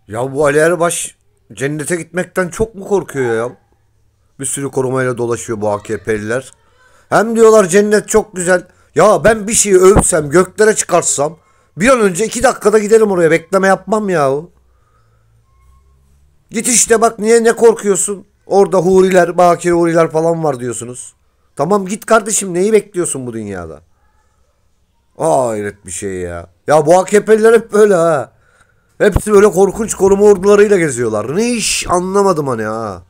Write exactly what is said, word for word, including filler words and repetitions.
Ya bu Ali Erbaş cennete gitmekten çok mu korkuyor ya? Bir sürü korumayla dolaşıyor bu A K P'liler. Hem diyorlar cennet çok güzel. Ya ben bir şeyi övsem, göklere çıkarsam bir an önce iki dakikada giderim oraya. Bekleme yapmam yahu. Git işte bak, niye ne korkuyorsun? Orada huriler, bakire huriler falan var diyorsunuz. Tamam git kardeşim, neyi bekliyorsun bu dünyada? Aa, hayret bir şey ya. Ya bu A K P'liler hep böyle ha. Hepsi böyle korkunç koruma ordularıyla geziyorlar. Ne iş anlamadım hani ha.